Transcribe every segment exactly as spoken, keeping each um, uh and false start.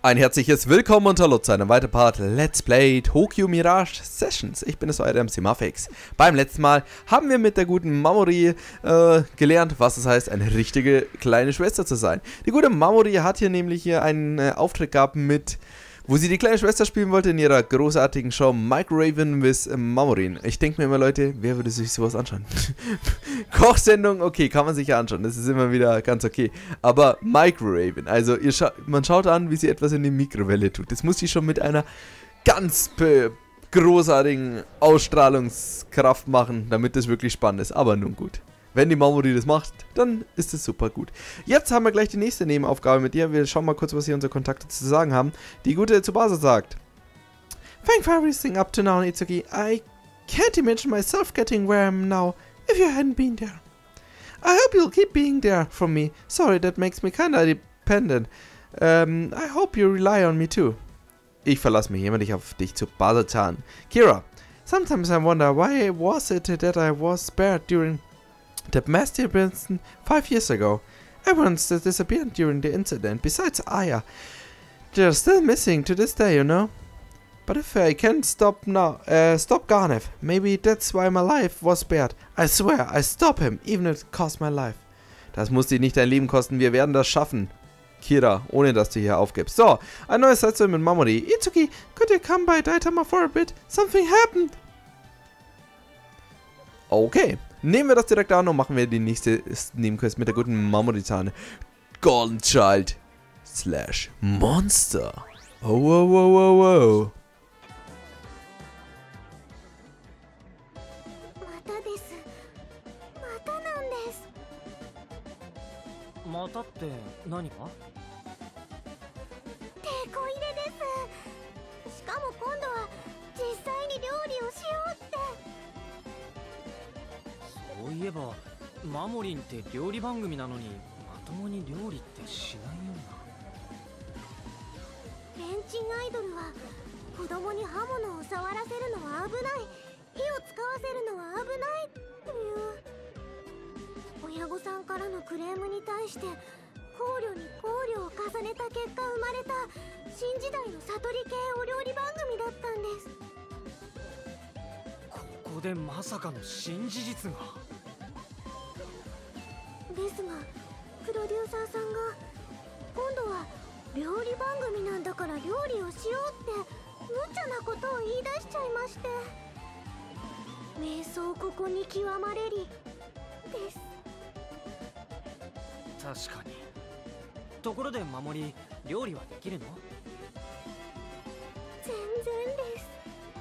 Ein herzliches Willkommen und Hallo zu einem weiteren Part Let's Play Tokyo Mirage Sessions. Ich bin es, euer M C Muffix. Beim letzten Mal haben wir mit der guten Mamori äh, gelernt, was es heißt, eine richtige kleine Schwester zu sein. Die gute Mamori hat hier nämlich hier einen äh, Auftritt gehabt mit, wo sie die kleine Schwester spielen wollte in ihrer großartigen Show Mike Raven with Mamorin. Ich denke mir immer, Leute, wer würde sich sowas anschauen? Kochsendung, okay, kann man sich ja anschauen, das ist immer wieder ganz okay. Aber Mike Raven, also ihr scha man schaut an, wie sie etwas in die Mikrowelle tut. Das muss sie schon mit einer ganz großartigen Ausstrahlungskraft machen, damit das wirklich spannend ist. Aber nun gut. Wenn die Mamori das macht, dann ist es super gut. Jetzt haben wir gleich die nächste Nebenaufgabe mit ihr. Wir schauen mal kurz, was hier unsere Kontakte zu sagen haben. Die gute Tsubasa sagt: Thank for everything up to now, Itsuki. I can't imagine myself getting where I am now if you hadn't been there. I hope you'll keep being there for me. Sorry, that makes me kinda dependent. Um, I hope you rely on me too. Ich verlasse mich immer nicht auf dich, Tsubasa-chan. Kira, sometimes I wonder why was it that I was spared during that mass disturbance five years ago. Everyone disappeared during the incident, besides Aya. They're still missing to this day, you know. But if I can't stop now, uh, stop Garnev, maybe that's why my life was spared. I swear, I stop him, even if it cost my life. Das muss dir nicht dein Leben kosten, wir werden das schaffen. Kira, ohne dass du hier aufgibst. So, ein neues Sätze mit Mamori. Itsuki, could you come by Daitama for a bit? Something happened. Okay. Nehmen wir das direkt an und machen wir die nächste Nebenquest mit der guten Mamori-Zahn. Golden Child slash Monster. Oh, wow, wow, wow, wow. またって何が？ テコ入れです。しかも今度は実際に料理をしようって。 そういえばマモリンって料理番組なのにまともに料理ってしないような。 レンチンアイドルは子供に刃物を触らせるのは危ない、火を使わせるのは危ないという親御さんからのクレームに対して考慮に考慮を重ねた結果生まれた新時代の悟り系お料理番組だったんです。 ここでまさかの新事実が。 ですが、プロデューサーさんが今度は料理番組なんだから料理をしようって無茶なことを言い出しちゃいまして、瞑想ここに極まれりです。 確かに。ところで守り、料理はできるの？ 全然です。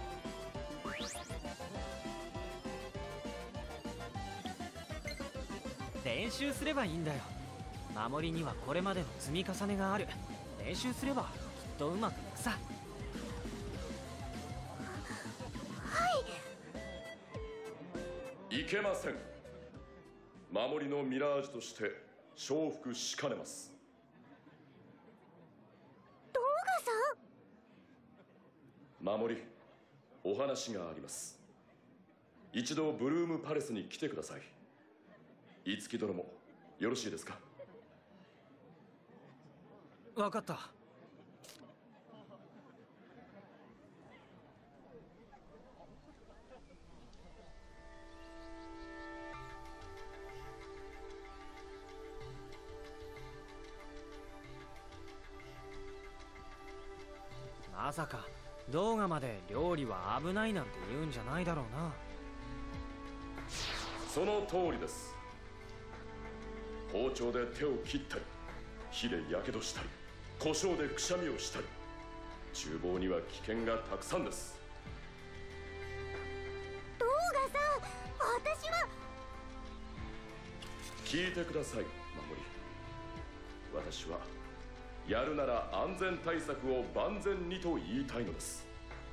練習すればいいんだよ。守りにはこれまでの積み重ねがある。練習すればきっとうまくいくさ。はい。 いけません。守りのミラージュとして承服しかねます。 動画さん。 守り、お話があります。一度ブルームパレスに来てください。 いつき殿もよろしいですか？ わかった。まさか動画まで料理は危ないなんて言うんじゃないだろうな。 その通りです。 包丁で手を切ったり、火で火傷したり、胡椒でくしゃみをしたり、厨房には危険がたくさんです。 動画さん、私は聞いてください、守り。私はやるなら安全対策を万全にと言いたいのです。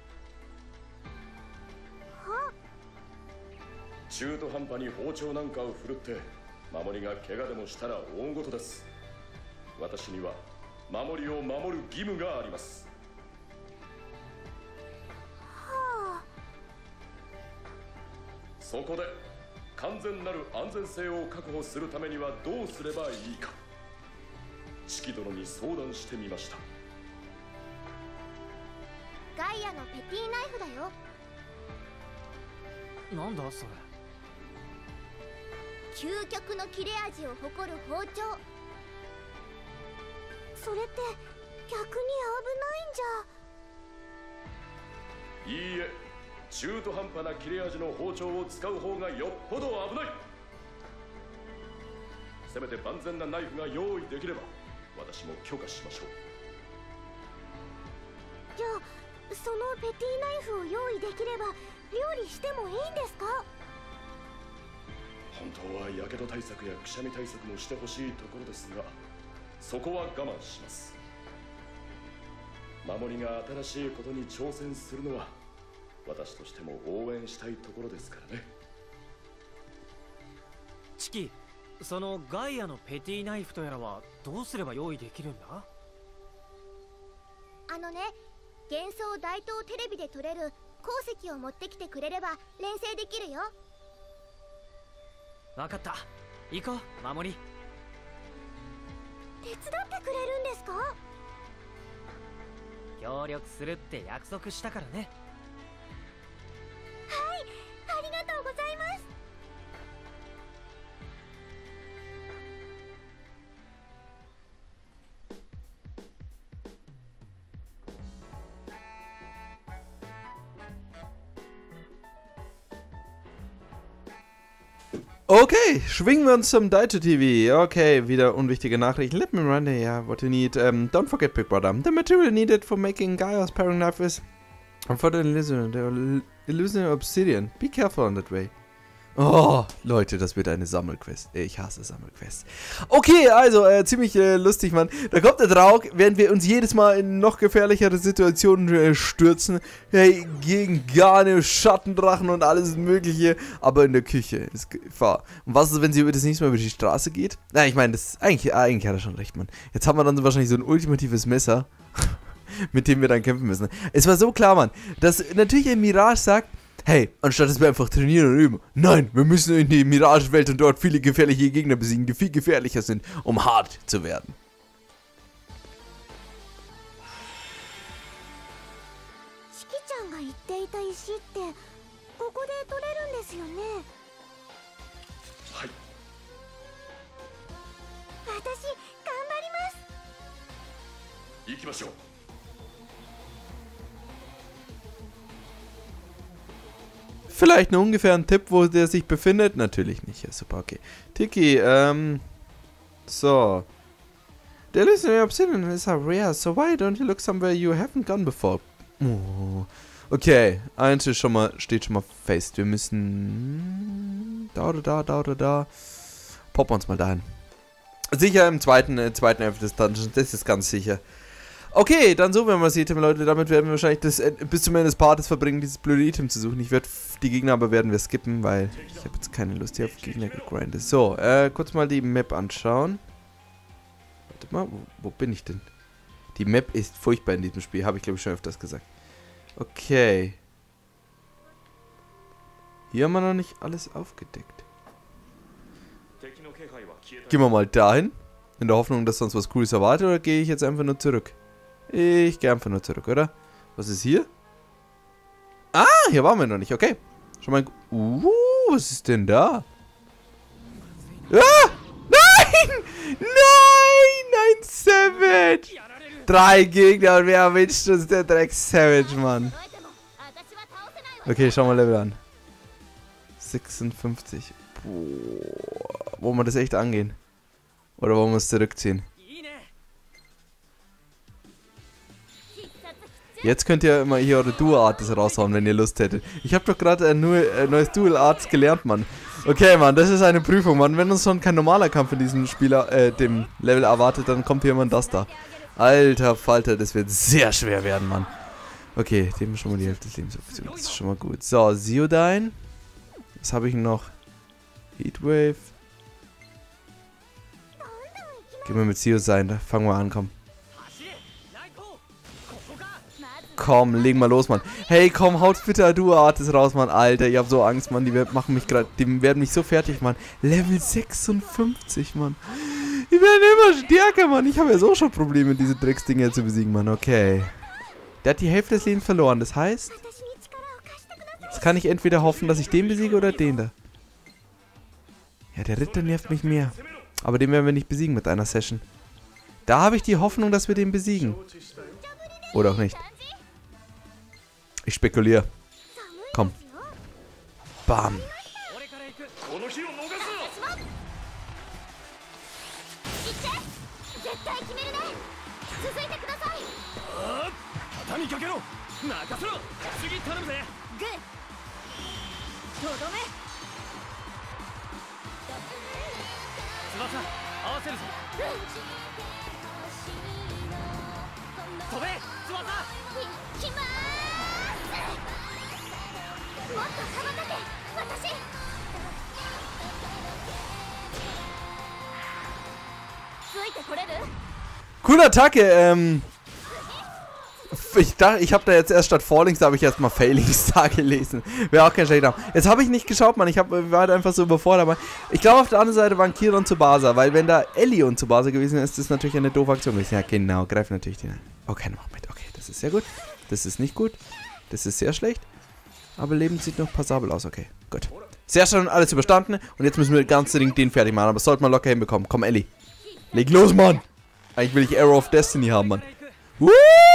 は？ 中途半端に包丁なんかを振るって 守りが怪我でもしたら大事です。私には守りを守る義務があります。 はあ。 そこで完全なる安全性を確保するためにはどうすればいいか。四季殿に相談してみました。 ガイアのペティナイフだよ。 なんだそれ。 究極の切れ味を誇る包丁。それって逆に危ないんじゃ。 いいえ、中途半端な切れ味の包丁を使う方がよっぽど危ない。せめて万全なナイフが用意できれば私も許可しましょう。 じゃあそのペティナイフを用意できれば料理してもいいんですか？ 本当はやけど対策やくしゃみ対策もしてほしいところですが、そこは我慢します。守りが新しいことに挑戦するのは私としても応援したいところですからね。 チキ、そのガイアのペティナイフとやらはどうすれば用意できるんだ？ あのね、幻想大東テレビで撮れる鉱石を持ってきてくれれば錬成できるよ。 わかった、行こう守り。 手伝ってくれるんですか？ 協力するって約束したからね。 はい、ありがとうございます。 Okay, schwingen wir uns zum Daito T V. Okay, wieder unwichtige Nachrichten. Let me run there, yeah, what you need. Um, don't forget, Big Brother. The material needed for making Gaia's paring knife is for the illusion, the illusion obsidian. Be careful on that way. Oh, Leute, das wird eine Sammelquest. Ich hasse Sammelquests. Okay, also, äh, ziemlich äh, lustig, Mann. Da kommt der Draug, während wir uns jedes Mal in noch gefährlichere Situationen äh, stürzen. Hey, gegen Garne, Schattendrachen und alles mögliche. Aber in der Küche ist Gefahr. Und was ist, wenn sie das nächste Mal über die Straße geht? Na, ich meine, das eigentlich, eigentlich hat er schon recht, Mann. Jetzt haben wir dann wahrscheinlich so ein ultimatives Messer, mit dem wir dann kämpfen müssen. Es war so klar, Mann, dass natürlich ein Mirage sagt, hey, anstatt dass wir einfach trainieren und üben. Nein, wir müssen in die Mirage-Welt und dort viele gefährliche Gegner besiegen, die viel gefährlicher sind, um hart zu werden. Shiki-chanが言っていた石ってここで取れるんですよね。 はい。 私頑張ります。 行きましょう。 Vielleicht nur ungefähr ein Tipp, wo der sich befindet? Natürlich nicht. Ja, super, okay. Tiki, ähm... So. The illusion obsidian is a rare, so why don't you look somewhere you haven't gone before? Oh. Okay, eins ist schon mal, steht schon mal fest. Wir müssen... Da oder da, da oder da. Poppen wir uns mal dahin. Sicher im zweiten, äh, zweiten Hälfte des Dungeons, das ist ganz sicher. Okay, dann suchen wir mal das Item, Leute. Damit werden wir wahrscheinlich das, äh, bis zum Ende des Partes verbringen, dieses blöde Item zu suchen. Ich werde die Gegner aber werden wir skippen, weil ich habe jetzt keine Lust hier auf Gegner gegrindet. So, äh, kurz mal die Map anschauen. Warte mal, wo, wo bin ich denn? Die Map ist furchtbar in diesem Spiel, habe ich glaube ich schon öfters gesagt. Okay. Hier haben wir noch nicht alles aufgedeckt. Gehen wir mal dahin. In der Hoffnung, dass uns was Cooles erwartet, oder gehe ich jetzt einfach nur zurück? Ich gehe einfach nur zurück, oder? Was ist hier? Ah, hier waren wir noch nicht, okay. Schon mal... Uh, was ist denn da? Ah! Nein! Nein! Ein Savage! Drei Gegner und wer erwischt uns? Der Dreck Savage, Mann. Okay, schau mal Level an. sechsundfünfzig. Boah. Wollen wir das echt angehen? Oder wollen wir es zurückziehen? Jetzt könnt ihr immer hier eure Dual Arts raushauen, wenn ihr Lust hättet. Ich habe doch gerade ein neues Dual Arts gelernt, Mann. Okay, Mann, das ist eine Prüfung, Mann. Wenn uns schon kein normaler Kampf in diesem Spieler, äh, dem Level erwartet, dann kommt hier jemand das da. Alter Falter, das wird sehr schwer werden, Mann. Okay, dem schon mal die Hälfte des Lebens abgezogen. Das ist schon mal gut. So, Ziodyne. Was habe ich noch? Heatwave. Gehen wir mit Ziodyne, da fangen wir an, komm. Komm, legen wir los, Mann. Hey, komm, haut bitte Dual Arts raus, Mann. Alter, ich hab so Angst, Mann. Die machen mich gerade, die werden mich so fertig, Mann. Level sechsundfünfzig, Mann. Die werden immer stärker, Mann. Ich habe ja so schon Probleme, diese Drecksdinger zu besiegen, Mann. Okay. Der hat die Hälfte des Lebens verloren. Das heißt, jetzt kann ich entweder hoffen, dass ich den besiege oder den da. Ja, der Ritter nervt mich mehr. Aber den werden wir nicht besiegen mit einer Session. Da habe ich die Hoffnung, dass wir den besiegen. Oder auch nicht. Ich spekuliere. Komm. Bam. Coole Attacke, ähm... Ich dachte, ich habe da jetzt erst statt Fallings, da habe ich erst mal Failings da gelesen. Wäre auch kein schlechter. Jetzt habe ich nicht geschaut, Mann. Ich hab, war halt einfach so überfordert. Aber ich glaube, auf der anderen Seite waren Kira und Tsubasa. Weil wenn da Ellie und Tsubasa gewesen wäre, ist das natürlich eine doofe Aktion gewesen. Ja, genau. Greift natürlich den an. Oh, keine Macht mit. Okay, das ist sehr gut. Das ist nicht gut. Das ist sehr schlecht. Aber Leben sieht noch passabel aus. Okay, gut. Sehr schön, alles überstanden. Und jetzt müssen wir ganz dringend den fertig machen. Aber das sollte man locker hinbekommen. Komm, Ellie. Leg los, Mann. Eigentlich will ich Arrow of Destiny haben, Mann. Woo!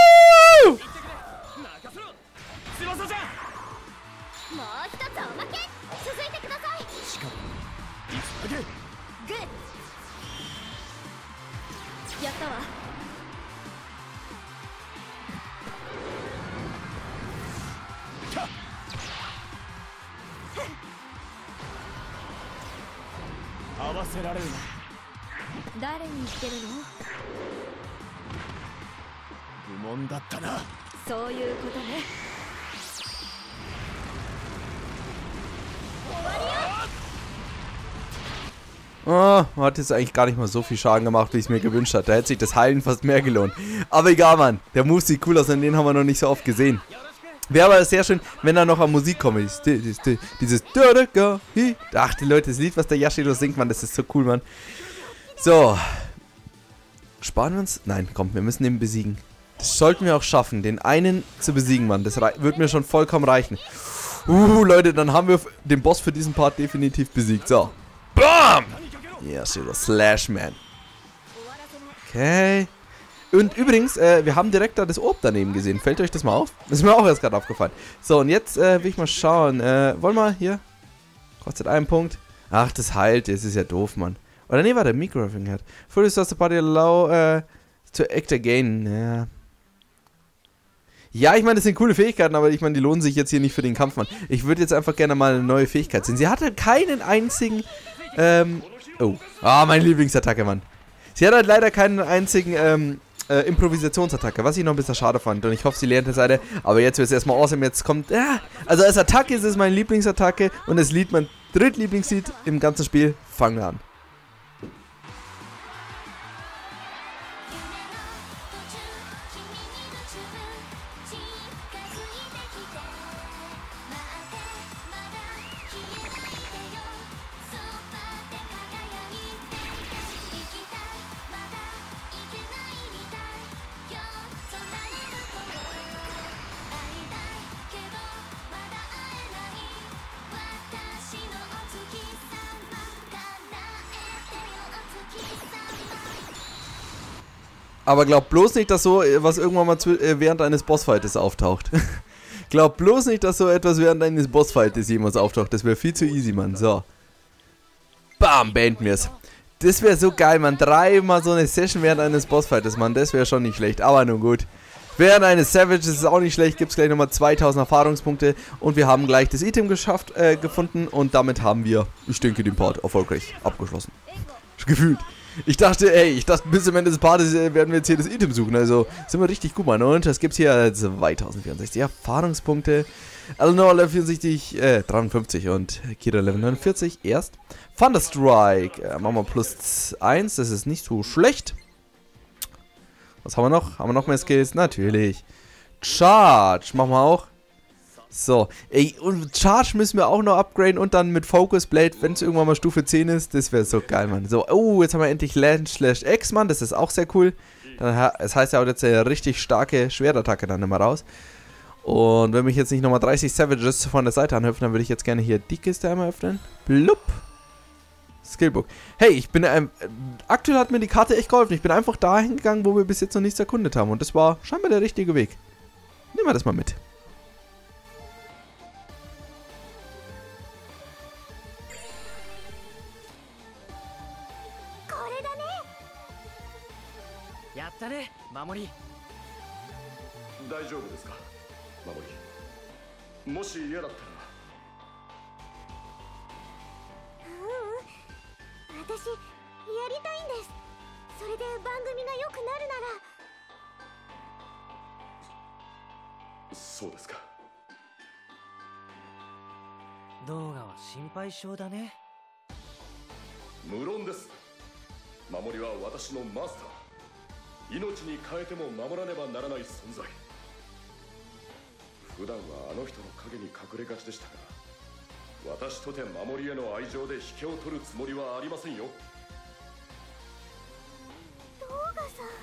Oh, hat jetzt eigentlich gar nicht mal so viel Schaden gemacht, wie ich es mir gewünscht hatte. Da hätte sich das Heilen fast mehr gelohnt. Aber egal, Mann. Der Move sieht cool aus und den haben wir noch nicht so oft gesehen. Wäre aber sehr schön, wenn da noch an Musik kommt. Dieses, dieses Ach, die Leute, das Lied, was der Yashiro singt, Mann, das ist so cool, Mann. So. Sparen wir uns? Nein, komm, wir müssen den besiegen. Das sollten wir auch schaffen, den einen zu besiegen, Mann. Das wird mir schon vollkommen reichen. Uh, Leute, dann haben wir den Boss für diesen Part definitiv besiegt. So. Bam! Yashiro Slash Man. Okay. Und übrigens, äh, wir haben direkt da das Orb daneben gesehen. Fällt euch das mal auf? Das ist mir auch erst gerade aufgefallen. So, und jetzt äh, will ich mal schauen. Äh, wollen wir hier? Kostet einen Punkt. Ach, das heilt. Das ist ja doof, Mann. Oder nee, warte, Micro-Ring hat. Fully starts the party allow äh, to act again. Ja. Ja, ich meine, das sind coole Fähigkeiten, aber ich meine, die lohnen sich jetzt hier nicht für den Kampf, Mann. Ich würde jetzt einfach gerne mal eine neue Fähigkeit sehen. Sie hatte keinen einzigen, ähm, oh. Ah, meine Lieblingsattacke, Mann. Sie hat halt leider keinen einzigen, ähm, äh, Improvisationsattacke, was ich noch ein bisschen schade fand. Und ich hoffe, sie lernt das eine. Aber jetzt wird es erstmal awesome. Jetzt kommt, ja, also als Attacke ist es meine Lieblingsattacke und das Lied mein drittlieblingslied im ganzen Spiel. Fangen wir an. Aber glaub bloß nicht, dass so was irgendwann mal zu, äh, während eines Bossfightes auftaucht. Glaub bloß nicht, dass so etwas während eines Bossfightes jemals auftaucht. Das wäre viel zu easy, Mann. So. Bam, beenden wir es. Das wäre so geil, Mann. Dreimal so eine Session während eines Bossfightes, Mann. Das wäre schon nicht schlecht. Aber nun gut. Während eines Savages ist es auch nicht schlecht. Gibt es gleich nochmal zweitausend Erfahrungspunkte. Und wir haben gleich das Item geschafft, äh, gefunden. Und damit haben wir, ich denke, den Part erfolgreich abgeschlossen. Gefühlt. Ich dachte, ey, ich dachte, bis zum Ende des Partes werden wir jetzt hier das Item suchen. Also sind wir richtig gut, Mann. Und es gibt hier zweitausendvierundsechzig Erfahrungspunkte. Eleanor Level vierundsechzig, äh, dreiundfünfzig und Kira Level neunundvierzig erst. Thunderstrike, äh, machen wir plus eins, das ist nicht so schlecht. Was haben wir noch? Haben wir noch mehr Skills? Natürlich. Charge, machen wir auch. So, ey, und Charge müssen wir auch noch upgraden und dann mit Focus Blade, wenn es irgendwann mal Stufe zehn ist, das wäre so geil, Mann. So, oh, jetzt haben wir endlich Land slash X, Mann, das ist auch sehr cool. Es heißt ja auch jetzt eine richtig starke Schwertattacke dann immer raus. Und wenn mich jetzt nicht nochmal dreißig Savages von der Seite anhüpfen, dann würde ich jetzt gerne hier die Kiste einmal öffnen. Blub. Skillbook. Hey, ich bin, ähm, aktuell hat mir die Karte echt geholfen. Ich bin einfach dahin gegangen, wo wir bis jetzt noch nichts erkundet haben. Und das war scheinbar der richtige Weg. Nehmen wir das mal mit. Mamori. 大丈夫ですか、守り。もし嫌だったら。 ううん、私やりたいんです。それで番組が良くなるなら。 そうですか。 動画は心配性だね。 無論です。守りは私のマスター。命に変えても守らねばならない存在。普段はあの人の影に隠れがちでしたが、私とて守りへの愛情で引けを取るつもりはありませんよ。 動画さん。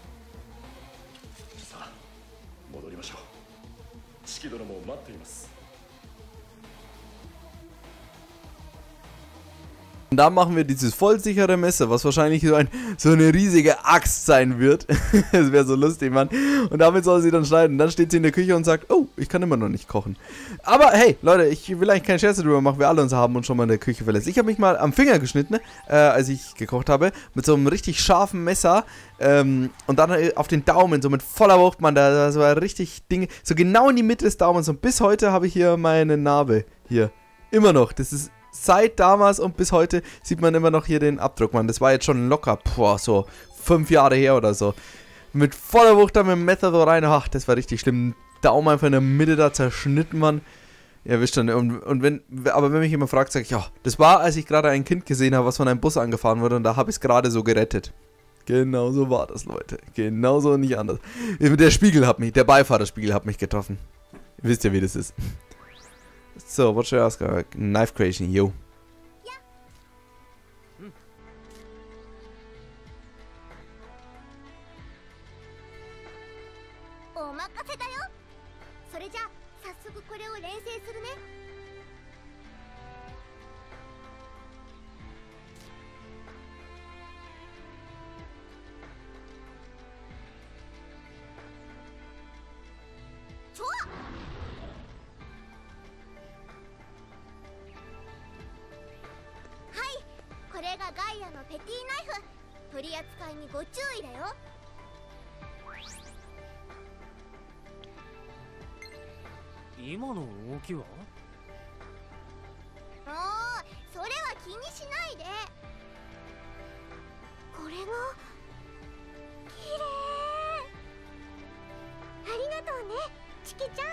さあ戻りましょう。四季殿も待っています。 Und da machen wir dieses vollsichere Messer, was wahrscheinlich so, ein, so eine riesige Axt sein wird. Das wäre so lustig, Mann. Und damit soll sie dann schneiden. Dann steht sie in der Küche und sagt, oh, ich kann immer noch nicht kochen. Aber hey, Leute, ich will eigentlich keine Scherze drüber machen. Wir alle uns haben uns schon mal in der Küche verletzt. Ich habe mich mal am Finger geschnitten, äh, als ich gekocht habe. Mit so einem richtig scharfen Messer. Ähm, und dann auf den Daumen, so mit voller Wucht, Mann. Da, das war richtig Dinge. So genau in die Mitte des Daumens. Und bis heute habe ich hier meine Narbe. Hier. Immer noch. Das ist... Seit damals und bis heute sieht man immer noch hier den Abdruck, Mann. Das war jetzt schon locker, boah, so fünf Jahre her oder so. Mit voller Wucht da mit dem Messer so rein. Ach, das war richtig schlimm. Daumen einfach in der Mitte da zerschnitten, Mann. Ihr wisst schon. Und, und wenn, aber wenn mich jemand fragt, sage ich, ja, das war, als ich gerade ein Kind gesehen habe, was von einem Bus angefahren wurde und da habe ich es gerade so gerettet. Genau so war das, Leute. Genau so und nicht anders. Der Spiegel hat mich, der Beifahrerspiegel hat mich getroffen. Ihr wisst ja, wie das ist. So, what should I ask? Uh, knife creation, yo. Ja. Hm. お任せだよ。それじゃあ早速これを練成するね。ちょっ。 これがガイアのペティナイフ。取り扱いにご注意だよ。 今の動きは？ ああ、それは気にしないで。これが綺麗。ありがとうね、チキちゃん。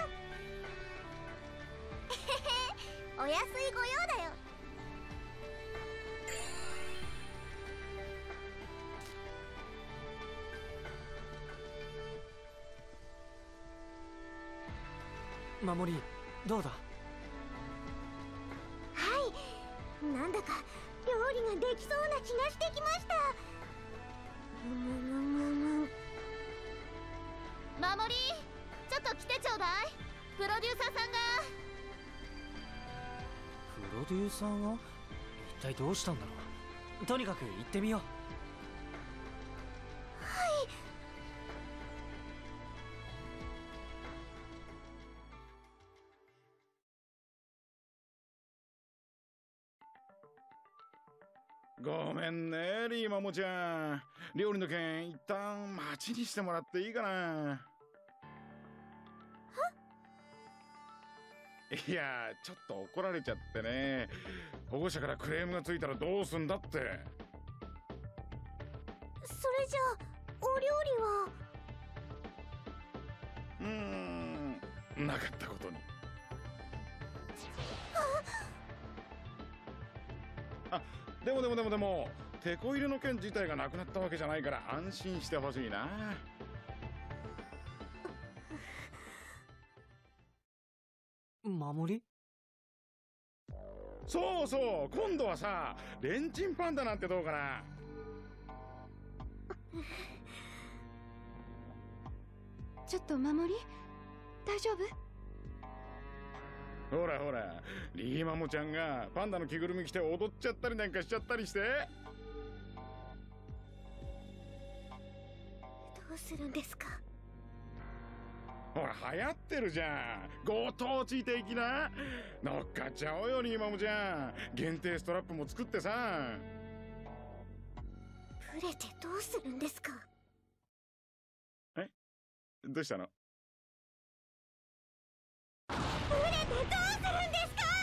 お安いご用だよ。 守り、どうだ？ はい、なんだか料理ができそうな気がしてきました。守り、ちょっと来てちょうだい。プロデューサーさんが。 プロデューサーが？一体どうしたんだろう。とにかく行ってみよう。 ごめんね、リーマモちゃん。料理の件一旦待ちにしてもらっていいかな。いや、ちょっと怒られちゃってね。保護者からクレームがついたらどうすんだって。それじゃあお料理は。うーん、なかったことに。あ、でもでもでもでもテこ入れの件自体がなくなったわけじゃないから安心してほしいな。 守り？ そうそう、今度はさ、レンチンパンダなんてどうかな。 ちょっと守り大丈夫？ ほらほら、リーマモちゃんがパンダの着ぐるみ着て踊っちゃったりなんかしちゃったりして。 どうするんですか？ ほら流行ってるじゃん、ご当地的な。乗っかっちゃおうよリーマモちゃん。限定ストラップも作ってさ。 ブレてどうするんですか？ え、どうしたの？ ブレてどうするんですか？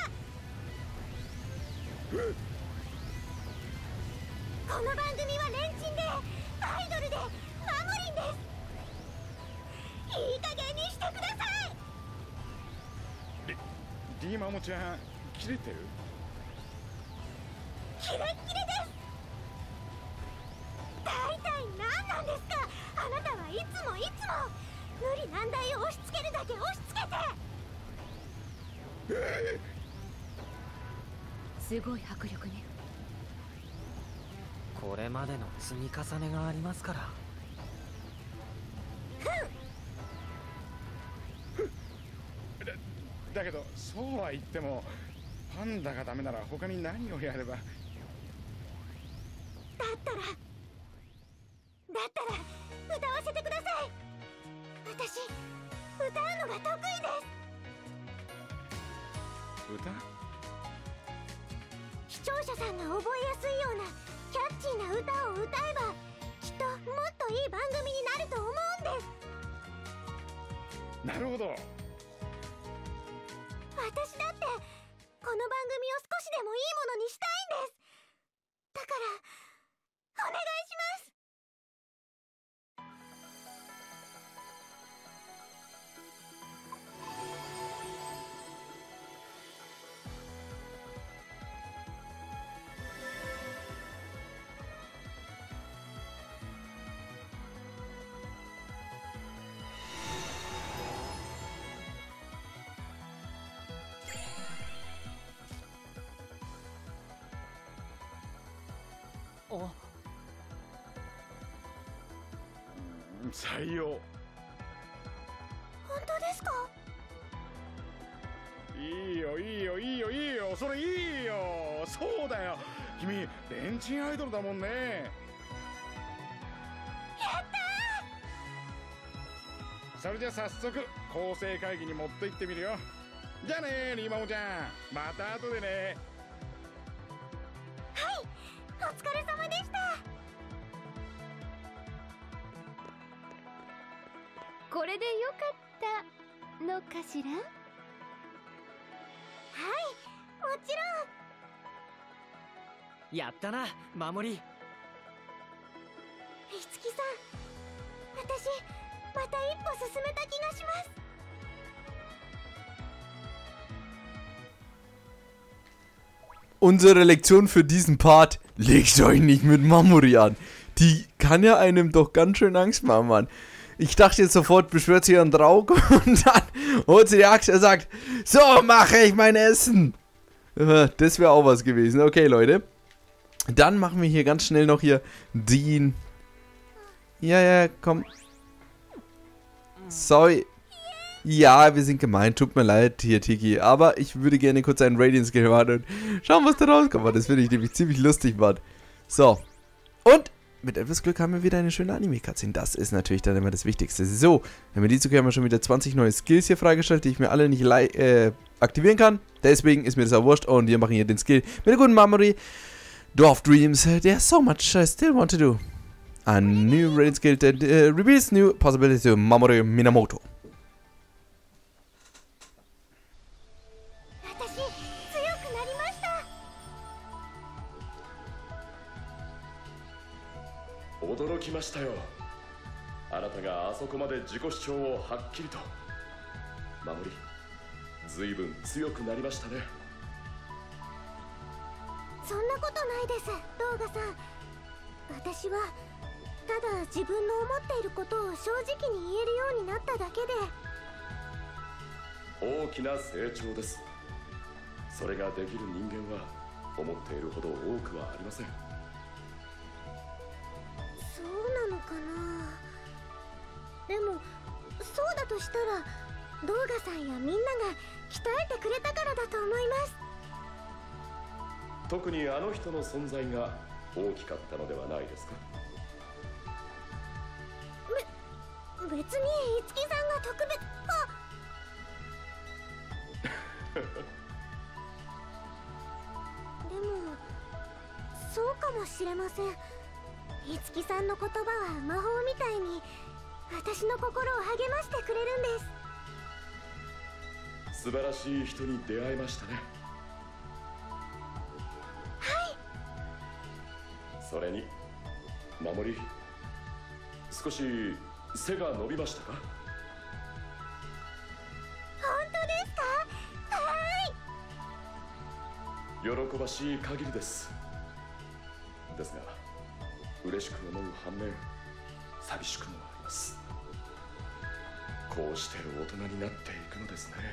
この番組はレンチンでアイドルでマモリンです。いい加減にしてください。 リ、リーマモちゃん切れてる？ キレッキレです。大体何なんですか？あなたはいつもいつも無理難題を押し付けるだけ押し付けて。 すごい迫力ね。 これまでの積み重ねがありますから。 だ, だけどそうは言ってもパンダがダメなら他に何をやれば。 だったらだったら歌わせてください。私歌うのが得意です。 歌？ 視聴者さんが覚えやすいようなキャッチーな歌を歌えばきっともっといい番組になると思うんです。 なるほど。 私だってこの番組を少しでもいいものにしたいんです。だからお願いします。 お、 採用。 本当ですか？ いいよいいよいいよいいよ、それいいよ。そうだよ、君レンチンアイドルだもんね。 やったー。それじゃ早速構成会議に持って行ってみるよ。じゃあねリーマモちゃん、また後でね。 はい、お疲れ様でした。 これでよかったのかしら？ はい、もちろん。 やったな守り。 いつきさん、私また一歩進めた気がします。 Unsere Lektion für diesen Part: Legt euch nicht mit Mamori an. Die kann ja einem doch ganz schön Angst machen, Mann. Ich dachte jetzt sofort, beschwört sich einen Draug und dann holt sie die Axt und sagt: So mache ich mein Essen. Das wäre auch was gewesen. Okay, Leute. Dann machen wir hier ganz schnell noch hier den... Ja, ja, komm. Sorry. Ja, wir sind gemein. Tut mir leid hier, Tiki. Aber ich würde gerne kurz einen Radiant-Skill machen und schauen, was da rauskommt. Das finde ich nämlich ziemlich lustig, Mann. So. Und mit etwas Glück haben wir wieder eine schöne Anime-Cutscene. Das ist natürlich dann immer das Wichtigste. So, wenn wir die haben wir schon wieder zwanzig neue Skills hier freigestellt, die ich mir alle nicht äh, aktivieren kann. Deswegen ist mir das auch wurscht. Und wir machen hier den Skill mit der guten Mamori. Dwarf Dreams. There's so much I still want to do. A new Radiant Skill that uh, reveals new possibilities to Mamori Minamoto. 驚きましたよ。あなたがあそこまで自己主張をはっきりと。守り、ずいぶん強くなりましたね。 そんなことないです、ドーガさん。私はただ自分の思っていることを正直に言えるようになっただけで。 大きな成長です。それができる人間は思っているほど多くはありません。 そうなのかな。でもそそうだとしたらドーガさんやみんなが鍛えてくれたからだと思います。 特にあの人の存在が大きかったのではないですか。 べ別にいつきさんが特別あでもそうかもしれません。いつきさんの言葉は魔法みたいに私の心を励ましてくれるんです。 素晴らしい人に出会えましたね。 はい。 それに守り、少し背が伸びましたか。 本当ですか。はい。 喜ばしい限りです。ですが嬉しく思う反面寂しくもあります。こうして大人になっていくのですね。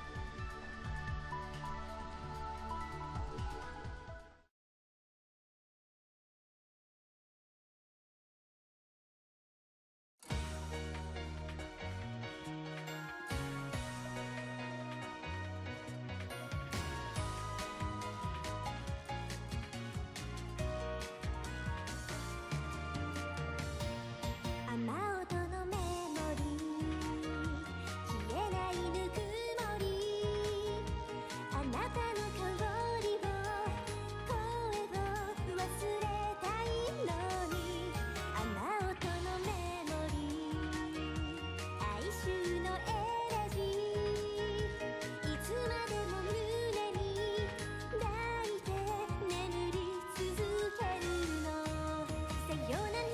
雨音のメモリー消えないぬくもり、あなたの香りを声を忘れたいのに、雨音のメモリー哀愁のエレジー、いつまでも胸に抱いて眠り続けるの。さよなら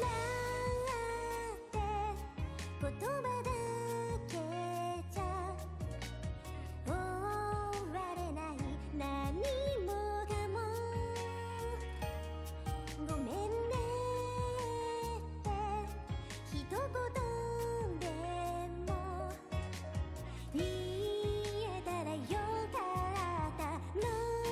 言葉だけじゃ終われない、何もかもごめんねって一言でも言えたらよかったの。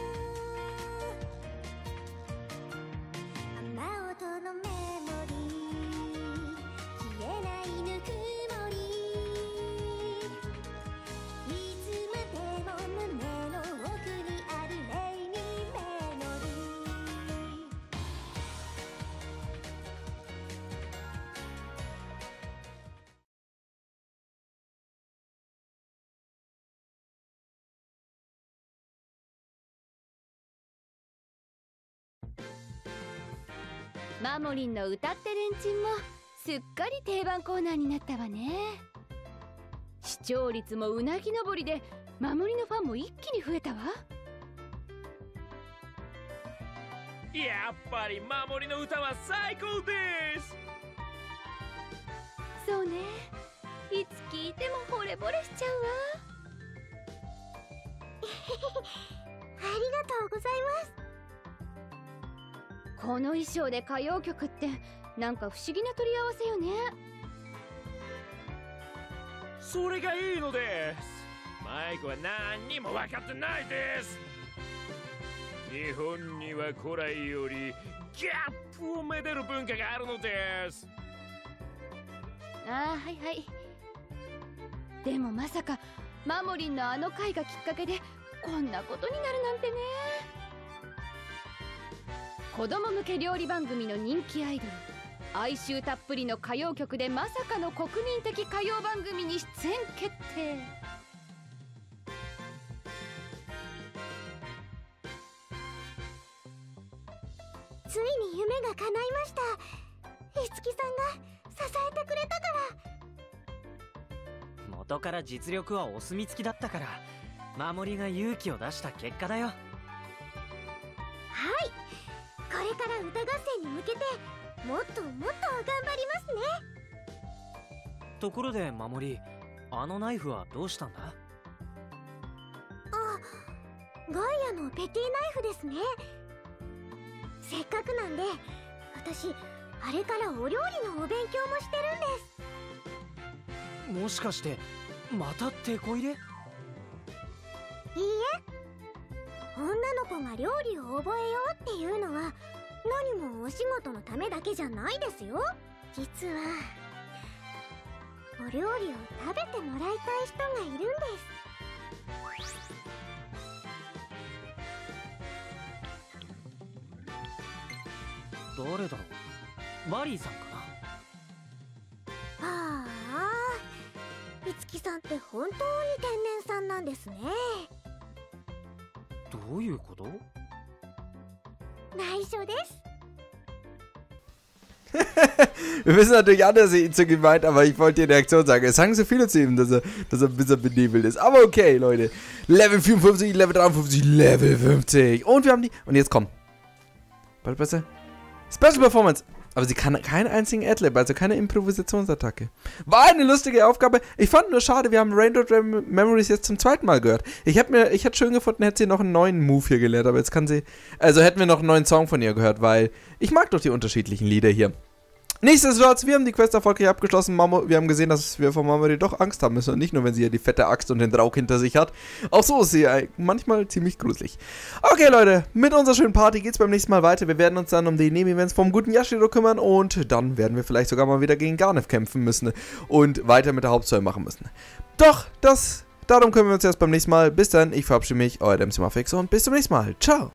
雨音のメモリー消えないぬくもり、いつまでも胸の奥にあるレイニーメモリー。 マモリンの歌ってレンチンもすっかり定番コーナーになったわね。視聴率もうなぎ登りで守りのファンも一気に増えたわ。 やっぱり守りの歌は最高です。 そうね、いつ聞いても惚れ惚れしちゃうわ。 ありがとうございます。 この衣装で歌謡曲ってなんか不思議な取り合わせよね。 それがいいのです。マイクは何にも分かってないです。日本には古来よりギャップをめでる文化があるのです。 ああ、はいはい。でもまさかマモリンのあの回がきっかけでこんなことになるなんてね。子供向け料理番組の人気アイドル、哀愁たっぷりの歌謡曲でまさかの国民的歌謡番組に出演決定。 ついに夢が叶いました。いつきさんが支えてくれたから。 元から実力はお墨付きだったから守りが勇気を出した結果だよ。 はい、これから歌合戦に向けてもっともっと頑張りますね。 ところで守り、あのナイフはどうしたんだ。 あ、ガイアのペティナイフですね。せっかくなんで私あれからお料理のお勉強もしてるんです。 もしかしてまたテこ入れ。いいえ、女の子が料理を覚えようっていうのは何もお仕事のためだけじゃないですよ。実はお料理を食べてもらいたい人がいるんです。 誰だろう。バリーさんかな。 はあ、いつきさんって本当に天然さんなんですね。 どういうこと？ 内緒です。 Wir wissen natürlich alle, dass er ihn zu gemeint, aber ich wollte die Reaktion sagen. Es sagen so viele zu ihm, dass er, dass er ein bisschen benebelt ist. Aber okay, Leute. Level vierundfünfzig, Level dreiundfünfzig, Level fünfzig. Und wir haben die... Und jetzt komm. Bald besser. Special Performance. Aber sie kann keinen einzigen Adlib, also keine Improvisationsattacke. War eine lustige Aufgabe. Ich fand nur schade, wir haben Rainbow Memories jetzt zum zweiten Mal gehört. Ich hätte mir, ich hätte schön gefunden, hätte sie noch einen neuen Move hier gelernt, aber jetzt kann sie, also hätten wir noch einen neuen Song von ihr gehört, weil ich mag doch die unterschiedlichen Lieder hier. Nichtsdestotrotz, wir haben die Quest erfolgreich abgeschlossen. Mamo, wir haben gesehen, dass wir von Mamoru doch Angst haben müssen. Und nicht nur, wenn sie ja die fette Axt und den Draug hinter sich hat. Auch so ist sie manchmal ziemlich gruselig. Okay, Leute, mit unserer schönen Party geht es beim nächsten Mal weiter. Wir werden uns dann um die Nebenevents vom guten Yashiro kümmern. Und dann werden wir vielleicht sogar mal wieder gegen Garnet kämpfen müssen. Und weiter mit der Hauptstory machen müssen. Doch, das, darum kümmern wir uns erst beim nächsten Mal. Bis dann, ich verabschiede mich, euer M C Mafix und bis zum nächsten Mal. Ciao.